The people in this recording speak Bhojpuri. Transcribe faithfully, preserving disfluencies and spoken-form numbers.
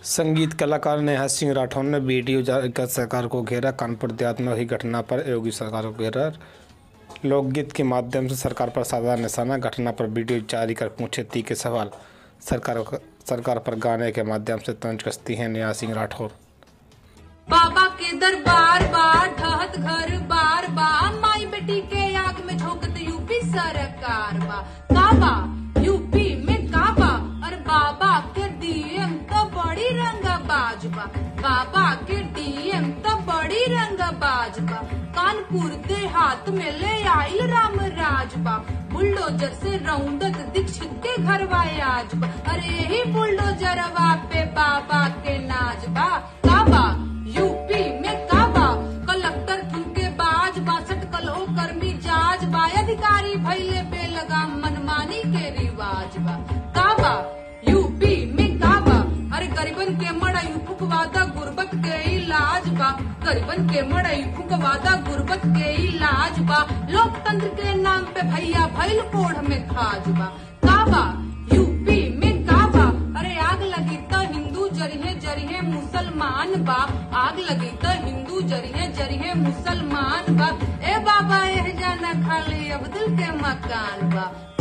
संगीत कलाकार नेहा सिंह राठौर ने वीडियो जारी कर सरकार को घेरा। कानपुर देहात में हुई घटना पर योगी सरकार को घेरा। लोकगीत के माध्यम से सरकार पर साधा निशाना। घटना पर वीडियो जारी कर पूछे तीखे सवाल। सरकार सरकार पर गाने के माध्यम से तंज कसती हैं नेहा सिंह राठौर। बाबा के दरबार बार ढहत घर बार बार माई बेटी के आग में झोंकत यूपी सरकार बा। काबा यूपी में काबा और बाबा के डीएम तो बड़ी रंगबाज बा। बाबा के डीएम तो बड़ी रंगबाज बा। कानपुर देहात में ले आइल राम राज बा। बुलडोजर से रौंदत दीक्षित के घर आज बा। अरे यही बुलडोजरवा पे बाबा के नाज बा। काबा यूपी में काबा कलेक्टर ठुमके बाज बासठ कलो कर्मी जाज बा। अधिकारी भैले बेलगाम मनमानी के रिवाज बा। काबा यूपी में काबा अरे गरीबन के मड़ई फुकवादा गुर्बत के इलाज बा। गरीबन के मड़ई फुकवादा गुर्बत के इलाज बा। लोकतंत्र के नाम पे भैया भैल कोढ़ में खाज बा। काबा यूपी में काबा अरे आग लगी तो हिंदू जरिए जरिए मुसलमान बा। आग लगी तो हिंदू जरिए जरिए मुसलमान बा। ए बाबा एह जाना खाली अब्दुल के मकान बा।